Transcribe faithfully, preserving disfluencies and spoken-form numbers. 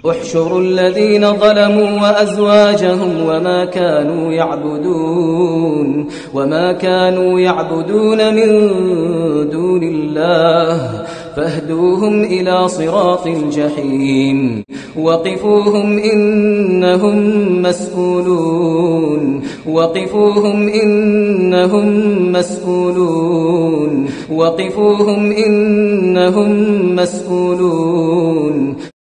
احشروا الذين ظلموا وأزواجهم وما كانوا يعبدون وما كانوا يعبدون من دون الله فاهدوهم إلى صراط الجحيم وقفوهم إنهم مسؤولون وقفوهم إنهم مسؤولون وقفوهم إنهم مسؤولون